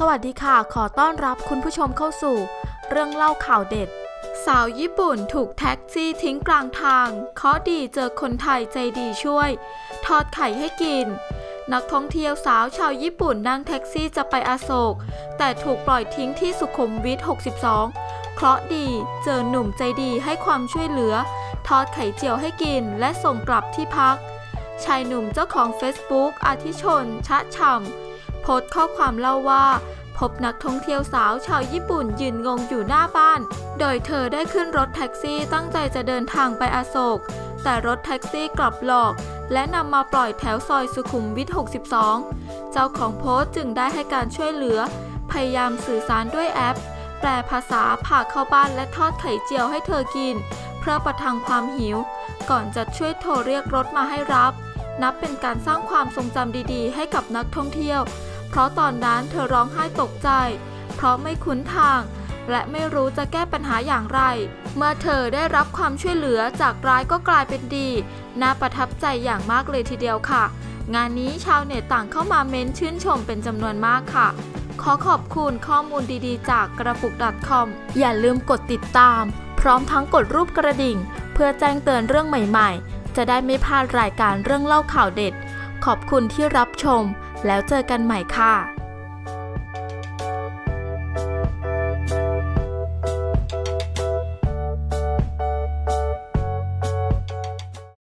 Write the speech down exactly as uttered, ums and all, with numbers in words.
วัสดีค่ะขอต้อนรับคุณผู้ชมเข้าสู่เรื่องเล่าข่าวเด็ดสาวญี่ปุ่นถูกแท็กซี่ทิ้งกลางทางเคราะห์ดีเจอคนไทยใจดีช่วยทอดไข่ให้กินนักท่องเที่ยวสาวชาวญี่ปุ่นนั่งแท็กซี่จะไปอโศกแต่ถูกปล่อยทิ้งที่สุขุมวิทหกสิบสองเคราะห์ดีเจอหนุ่มใจดีให้ความช่วยเหลือทอดไข่เจียวให้กินและส่งกลับที่พักชายหนุ่มเจ้าของ Facebook อาทิชนชะฉ่ำโพสต์ข้อความเล่าว่าพบนักท่องเที่ยวสาวชาวญี่ปุ่นยืนงงอยู่หน้าบ้านโดยเธอได้ขึ้นรถแท็กซี่ตั้งใจจะเดินทางไปอโศกแต่รถแท็กซี่กลับหลอกและนำมาปล่อยแถวซอยสุขุมวิทหกสิบสองเจ้าของโพสต์จึงได้ให้การช่วยเหลือพยายามสื่อสารด้วยแอปแปลภาษาพาเข้าบ้านและทอดไข่เจียวให้เธอกินเพื่อประทังความหิวก่อนจะช่วยโทรเรียกรถมาให้รับนับเป็นการสร้างความทรงจำดีๆให้กับนักท่องเที่ยวเพราะตอนนั้นเธอร้องไห้ตกใจเพราะไม่คุ้นทางและไม่รู้จะแก้ปัญหาอย่างไรเมื่อเธอได้รับความช่วยเหลือจากร้ายก็กลายเป็นดีน่าประทับใจอย่างมากเลยทีเดียวค่ะงานนี้ชาวเน็ตต่างเข้ามาเม้นชื่นชมเป็นจำนวนมากค่ะขอขอบคุณข้อมูลดีๆจากกระปุก .com อย่าลืมกดติดตามพร้อมทั้งกดรูปกระดิ่งเพื่อแจ้งเตือนเรื่องใหม่ๆจะได้ไม่พลาดรายการเรื่องเล่าข่าวเด็ดขอบคุณที่รับชมแล้วเจอกันใหม่ค่ะ